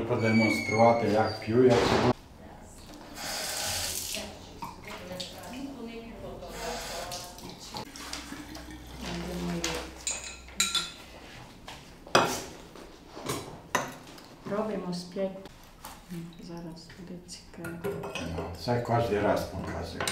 продемонструвати, як п'ю, як це. Робимо з 5. Зараз буде цікаво. Це кожен раз показують.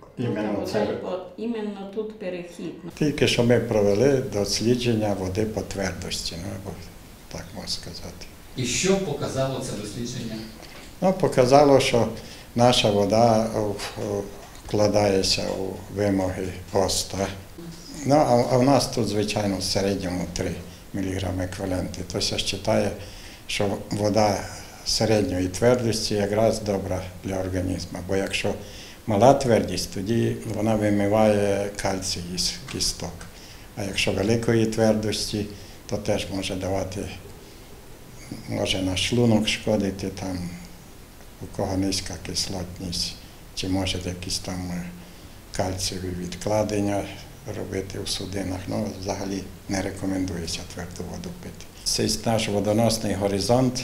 Іменно тут перехід. Тільки що ми провели дослідження води по твердості, так можна сказати. І що показало це дослідження? Показало, що наша вода вкладається у вимоги ОСТА. А в нас тут, звичайно, в середньому 3 мг еквіваленти. Тобто вважає, що вода середньої твердості якраз добра для організму. Бо якщо мала твердість, тоді вона вимиває кальцій із кісток. А якщо великої твердості, то теж може давати, може на шлунок шкодити, там, у кого низька кислотність, чи може якісь там кальцієві відкладення робити в судинах. Взагалі не рекомендується тверду воду пити. Цей наш водоносний горизонт,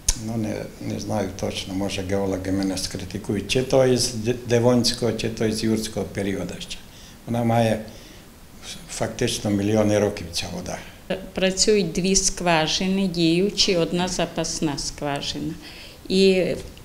не знаю точно, може геологи мене скритикують, чи то із Девонського, чи то із Юрського періоду ще. Вона має фактично мільйони років, ця вода. Працюють 2 скважини діючі, 1 запасна скважина. І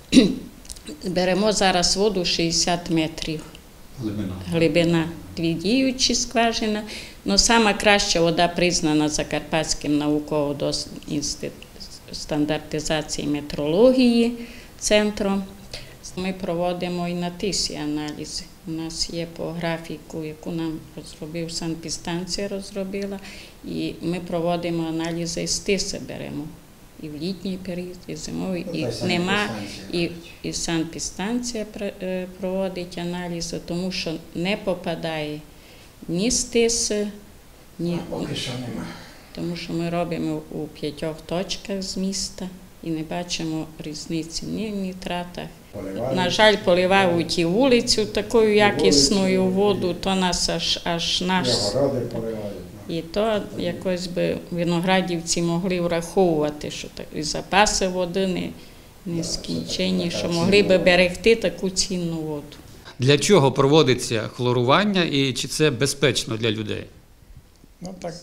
беремо зараз воду 60 метрів. Глибина. 2 діючі скважини. Сама краща вода признана Закарпатським науково-інститутом стандартизації метрології центром. Ми проводимо і на тисі аналізи. У нас є по графіку, яку нам розробив санепідстанція розробила, і ми проводимо аналізи з тиси беремо. І в літній період, і зимовий, і нема, і санепідстанція проводить аналізи, тому що не попадає ні з тиси, ні. Поки що нема. Тому що ми робимо у 5 точках з міста і не бачимо різниці ні в нітратах. На жаль, поливають і вулицю такою якісною воду, то нас аж наш. І то якось би виноградівці могли враховувати, що і запаси води не скінчені, що могли би берегти таку цінну воду. Для чого проводиться хлорування і чи це безпечно для людей?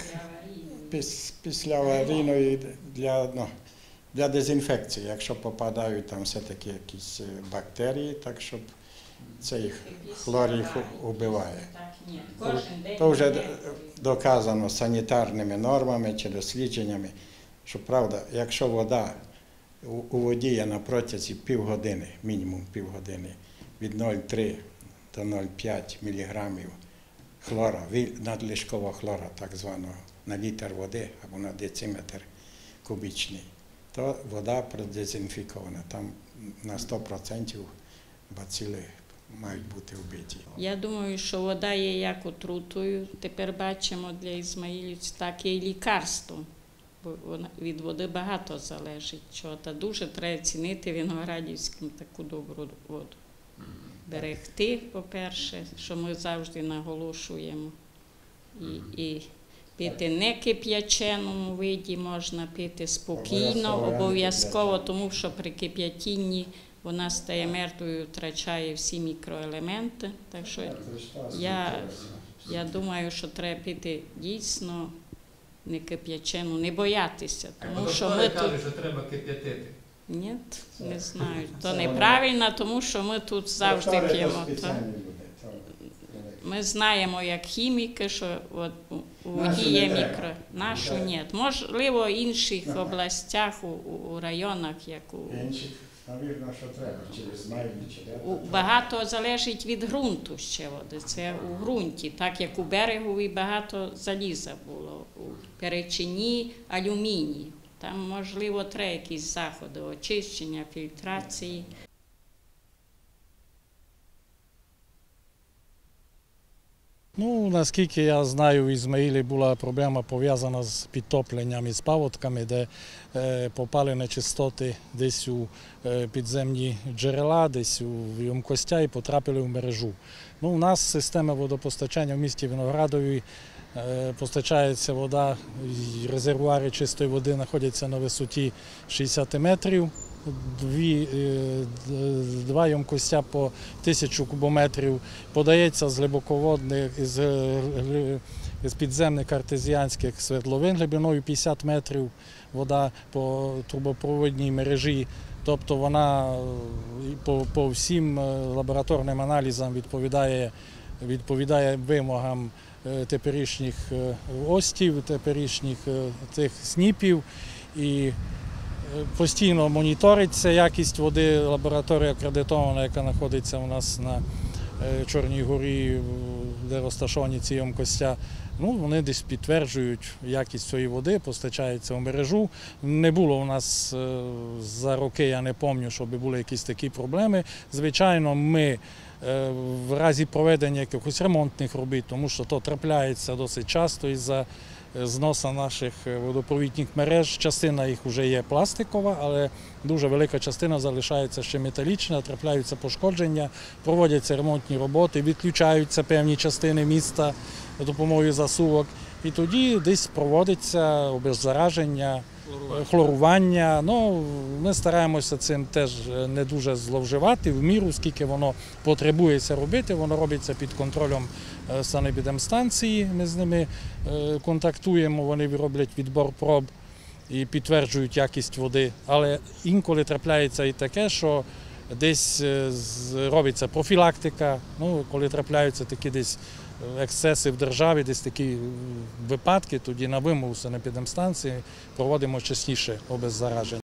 Після аварійної для дезінфекції, якщо попадають там все-таки якісь бактерії, так щоб цей хлор їх убиває. То вже доказано санітарними нормами чи дослідженнями, що правда, якщо вода у воді є на протязі півгодини, мінімум півгодини, від 0,3 до 0,5 мг хлора, надлишкового хлора, так званого, на літр води або на дециметр кубічний, то вода продезінфікована. Там на 100% бацили мають бути вбиті. Я думаю, що вода є як отрутою. Тепер бачимо для ізмаїлівців, так і лікарством. Бо від води багато залежить. Та дуже треба цінити виноградівським таку добру воду. Берегти, по-перше, що ми завжди наголошуємо. І пити не кип'яченому виді, можна пити спокійно, обов'язково, тому що при кип'ятінні вона стає мертвою, втрачає всі мікроелементи. Так що я думаю, що треба пити дійсно не кип'ячену, не боятися. Тому що ми кажуть, що треба кип'ятити. Ні, не знаю. То неправильно, тому що ми тут завжди п'ємо. Ми знаємо, як хіміки, що у воді є мікро. Нашу – ні. Можливо, в інших областях, у районах, як у... Інших, навірно, що треба, через знають, чи багато залежить від ґрунту ще води. Це у ґрунті, так як у берегові багато заліза було, у Перечині – алюміній. Там, можливо, треба якісь заходи очищення, фільтрації. Наскільки я знаю, в Ізмаїлі була проблема пов'язана з підтопленням і з паводками, де попали нечистоти десь у підземні джерела, десь у ємкостя і потрапили в мережу. У нас система водопостачання в місті Виноградові Постачається вода, і резервуари чистої води знаходяться на висоті 60 метрів. Два ємкостя по 1000 кубометрів, подається з глибоководних, з підземних артезіанських свердловин глибиною 50 метрів, вода по трубопроводній мережі, тобто вона по всім лабораторним аналізам відповідає вимогам теперішніх остів, теперішніх тих сніпів, і постійно моніториться якість води. Лабораторія акредитована, яка знаходиться у нас на Чорній горі, де розташовані ці ємкостя. Вони десь підтверджують якість цієї води, постачається в мережу. Не було у нас за роки, я не пам'ятаю, щоб були якісь такі проблеми. Звичайно, ми в разі проведення якихось ремонтних робіт, тому що то трапляється досить часто із-за зносу наших водопровідних мереж. Частина їх вже є пластикова, але дуже велика частина залишається ще металічна, трапляються пошкодження, проводяться ремонтні роботи, відключаються певні частини міста за допомогою засувок. І тоді десь проводиться обеззараження, хлорування. Ми стараємося цим теж не дуже зловживати, в міру, скільки воно потребується робити. Воно робиться під контролем санепідемстанції, ми з ними контактуємо, вони роблять відбор проб і підтверджують якість води. Але інколи трапляється і таке, що десь робиться профілактика, коли трапляються такі десь ексцеси в державі, десь такі випадки, тоді на вимогу санепідемстанції проводимо частіше обеззараження.